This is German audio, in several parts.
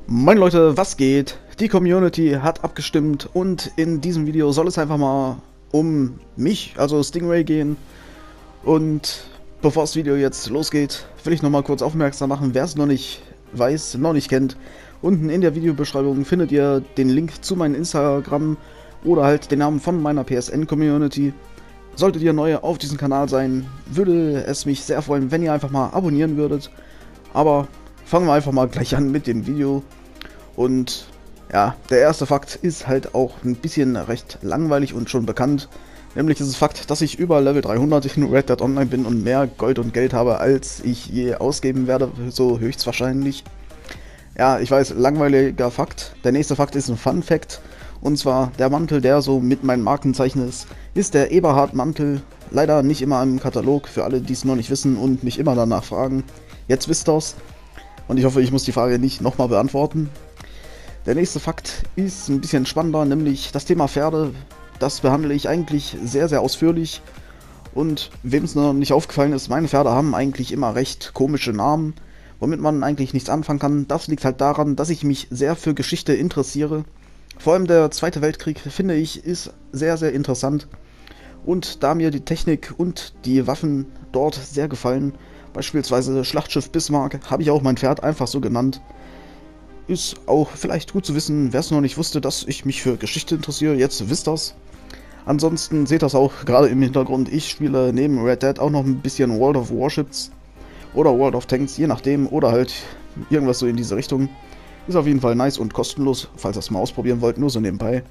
Moin Leute, was geht? Die Community hat abgestimmt und in diesem Video soll es einfach mal um mich, also Stingray, gehen. Und bevor das Video jetzt losgeht, will ich nochmal kurz aufmerksam machen, wer es noch nicht weiß, noch nicht kennt. Unten in der Videobeschreibung findet ihr den Link zu meinem Instagram oder halt den Namen von meiner PSN-Community. Solltet ihr neu auf diesem Kanal sein, würde es mich sehr freuen, wenn ihr einfach mal abonnieren würdet. Aber fangen wir einfach mal gleich an mit dem Video. Und ja, der erste Fakt ist halt auch ein bisschen recht langweilig und schon bekannt. Nämlich ist es Fakt, dass ich über Level 300 in Red Dead Online bin und mehr Gold und Geld habe, als ich je ausgeben werde, so höchstwahrscheinlich. Ja, ich weiß, langweiliger Fakt. Der nächste Fakt ist ein Fun Fact. Und zwar der Mantel, der so mit meinem Markenzeichen ist der Eberhard-Mantel. Leider nicht immer im Katalog, für alle, die es noch nicht wissen und mich immer danach fragen. Jetzt wisst ihr's. Und ich hoffe, ich muss die Frage nicht nochmal beantworten. Der nächste Fakt ist ein bisschen spannender, nämlich das Thema Pferde. Das behandle ich eigentlich sehr, sehr ausführlich. Und wem es noch nicht aufgefallen ist, meine Pferde haben eigentlich immer recht komische Namen, womit man eigentlich nichts anfangen kann. Das liegt halt daran, dass ich mich sehr für Geschichte interessiere. Vor allem der Zweite Weltkrieg, finde ich, ist sehr, sehr interessant. Und da mir die Technik und die Waffen dort sehr gefallen, beispielsweise Schlachtschiff Bismarck, habe ich auch mein Pferd einfach so genannt. Ist auch vielleicht gut zu wissen, wer es noch nicht wusste, dass ich mich für Geschichte interessiere, jetzt wisst ihr's. Ansonsten seht ihr das auch gerade im Hintergrund, ich spiele neben Red Dead auch noch ein bisschen World of Warships oder World of Tanks, je nachdem, oder halt irgendwas so in diese Richtung. Ist auf jeden Fall nice und kostenlos, falls ihr es mal ausprobieren wollt, nur so nebenbei.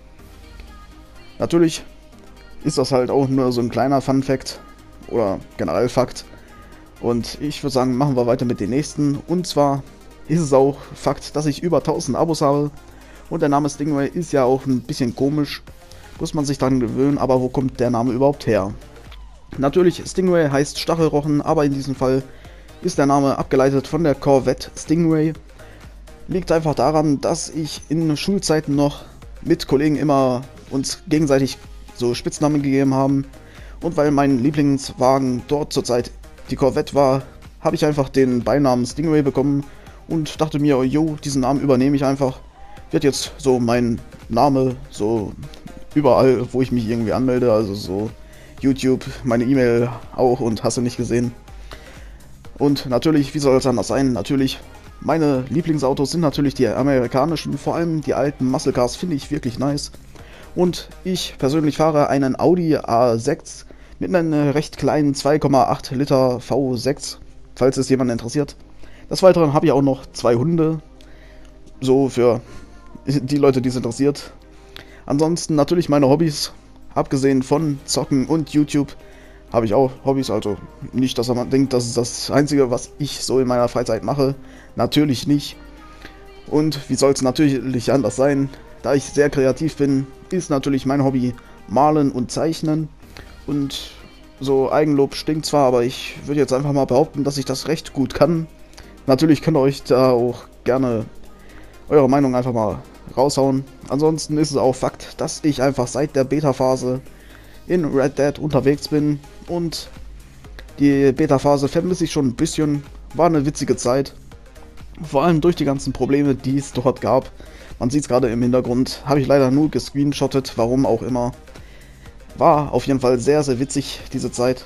Natürlich ist das halt auch nur so ein kleiner Fun Fact oder generell Fakt. Und ich würde sagen, machen wir weiter mit den nächsten. Und zwar ist es auch Fakt, dass ich über 1000 Abos habe. Und der Name Stingray ist ja auch ein bisschen komisch. Muss man sich dran gewöhnen, aber wo kommt der Name überhaupt her? Natürlich, Stingray heißt Stachelrochen, aber in diesem Fall ist der Name abgeleitet von der Corvette Stingray. Liegt einfach daran, dass ich in Schulzeiten noch mit Kollegen immer uns gegenseitig so Spitznamen gegeben haben. Und weil mein Lieblingswagen dort zurzeit die Corvette war, habe ich einfach den Beinamen Stingray bekommen und dachte mir, jo, diesen Namen übernehme ich einfach. Wird jetzt so mein Name, so überall, wo ich mich irgendwie anmelde, also so YouTube, meine E-Mail auch und hast du nicht gesehen. Und natürlich, wie soll es anders sein, natürlich, meine Lieblingsautos sind natürlich die amerikanischen, vor allem die alten Muscle Cars finde ich wirklich nice. Und ich persönlich fahre einen Audi A6 mit einem recht kleinen 2,8 Liter V6, falls es jemand interessiert. Des Weiteren habe ich auch noch 2 Hunde, so für die Leute, die es interessiert. Ansonsten natürlich meine Hobbys, abgesehen von Zocken und YouTube, habe ich auch Hobbys, also nicht, dass man denkt, das ist das Einzige, was ich so in meiner Freizeit mache. Natürlich nicht. Und wie soll es natürlich anders sein? Da ich sehr kreativ bin, ist natürlich mein Hobby Malen und Zeichnen. Und so Eigenlob stinkt zwar, aber ich würde jetzt einfach mal behaupten, dass ich das recht gut kann. Natürlich könnt ihr euch da auch gerne eure Meinung einfach mal raushauen. Ansonsten ist es auch Fakt, dass ich einfach seit der Beta-Phase in Red Dead unterwegs bin. Und die Beta-Phase vermisse ich schon ein bisschen. War eine witzige Zeit. Vor allem durch die ganzen Probleme, die es dort gab. Man sieht es gerade im Hintergrund. Habe ich leider nur gescreenshottet, warum auch immer. War auf jeden Fall sehr, sehr witzig, diese Zeit.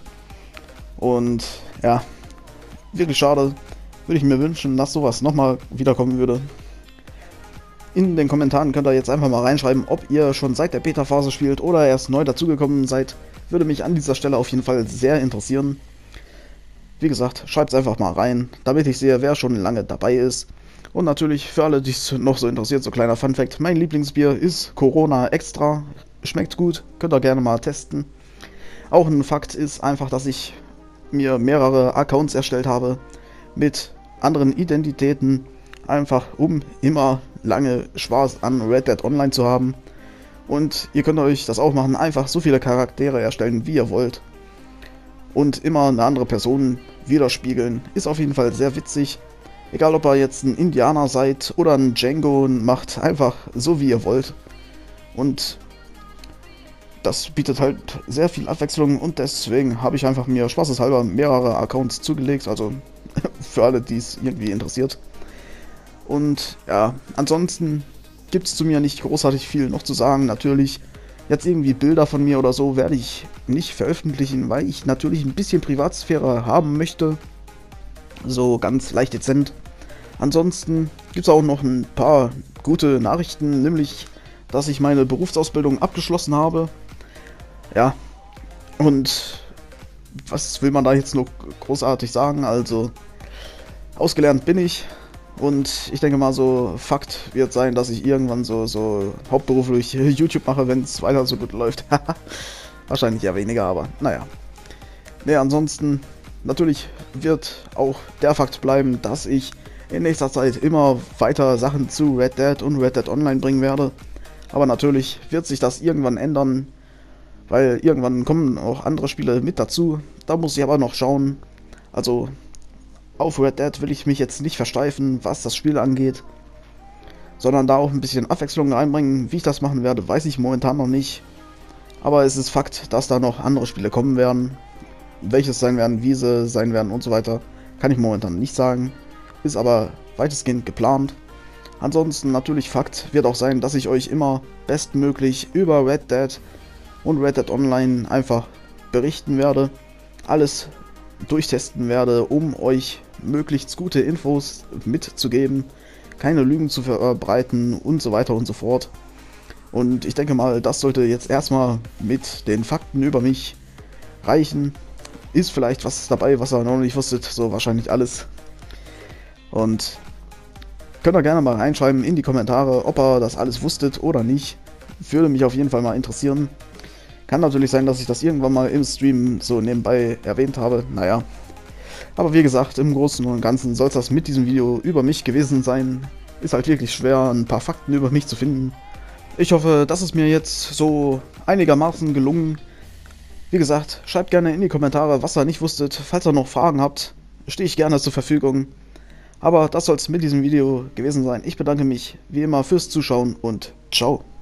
Und ja, wirklich schade. Würde ich mir wünschen, dass sowas nochmal wiederkommen würde. In den Kommentaren könnt ihr jetzt einfach mal reinschreiben, ob ihr schon seit der Beta-Phase spielt oder erst neu dazugekommen seid. Würde mich an dieser Stelle auf jeden Fall sehr interessieren. Wie gesagt, schreibt es einfach mal rein, damit ich sehe, wer schon lange dabei ist. Und natürlich für alle, die es noch so interessiert, so kleiner Funfact, mein Lieblingsbier ist Corona Extra. Schmeckt gut, könnt ihr gerne mal testen. Auch ein Fakt ist einfach, dass ich mir mehrere Accounts erstellt habe mit anderen Identitäten, einfach um immer lange Spaß an Red Dead Online zu haben. Und ihr könnt euch das auch machen, einfach so viele Charaktere erstellen, wie ihr wollt. Und immer eine andere Person widerspiegeln. Ist auf jeden Fall sehr witzig. Egal ob ihr jetzt ein Indianer seid oder ein Django, macht einfach so wie ihr wollt. Und das bietet halt sehr viel Abwechslung und deswegen habe ich einfach mir spaßeshalber mehrere Accounts zugelegt, also für alle, die es irgendwie interessiert. Und ja, ansonsten gibt es zu mir nicht großartig viel noch zu sagen. Natürlich, jetzt irgendwie Bilder von mir oder so werde ich nicht veröffentlichen, weil ich natürlich ein bisschen Privatsphäre haben möchte. So ganz leicht dezent. Ansonsten gibt es auch noch ein paar gute Nachrichten, nämlich, dass ich meine Berufsausbildung abgeschlossen habe. Ja, und was will man da jetzt noch großartig sagen? Also, ausgelernt bin ich. Und ich denke mal, so Fakt wird sein, dass ich irgendwann so hauptberuflich YouTube mache, wenn es weiter so gut läuft. Wahrscheinlich eher weniger, aber naja. Ne, ansonsten, natürlich wird auch der Fakt bleiben, dass ich in nächster Zeit immer weiter Sachen zu Red Dead und Red Dead Online bringen werde. Aber natürlich wird sich das irgendwann ändern, weil irgendwann kommen auch andere Spiele mit dazu. Da muss ich aber noch schauen. Also auf Red Dead will ich mich jetzt nicht versteifen, was das Spiel angeht, sondern da auch ein bisschen Abwechslung reinbringen. Wie ich das machen werde, weiß ich momentan noch nicht. Aber es ist Fakt, dass da noch andere Spiele kommen werden. Welches sein werden, wie sie sein werden und so weiter, kann ich momentan nicht sagen. Ist aber weitestgehend geplant. Ansonsten natürlich Fakt wird auch sein, dass ich euch immer bestmöglich über Red Dead und Red Dead Online einfach berichten werde. Alles durchtesten werde, um euch möglichst gute Infos mitzugeben, keine Lügen zu verbreiten und so weiter und so fort. Und ich denke mal, das sollte jetzt erstmal mit den Fakten über mich reichen. Ist vielleicht was dabei, was ihr noch nicht wusstet, so wahrscheinlich alles. Und könnt ihr gerne mal reinschreiben in die Kommentare, ob ihr das alles wusstet oder nicht. Würde mich auf jeden Fall mal interessieren. Kann natürlich sein, dass ich das irgendwann mal im Stream so nebenbei erwähnt habe. Naja. Aber wie gesagt, im Großen und Ganzen soll es das mit diesem Video über mich gewesen sein. Ist halt wirklich schwer, ein paar Fakten über mich zu finden. Ich hoffe, das ist mir jetzt so einigermaßen gelungen. Wie gesagt, schreibt gerne in die Kommentare, was ihr nicht wusstet. Falls ihr noch Fragen habt, stehe ich gerne zur Verfügung. Aber das soll es mit diesem Video gewesen sein. Ich bedanke mich wie immer fürs Zuschauen und ciao.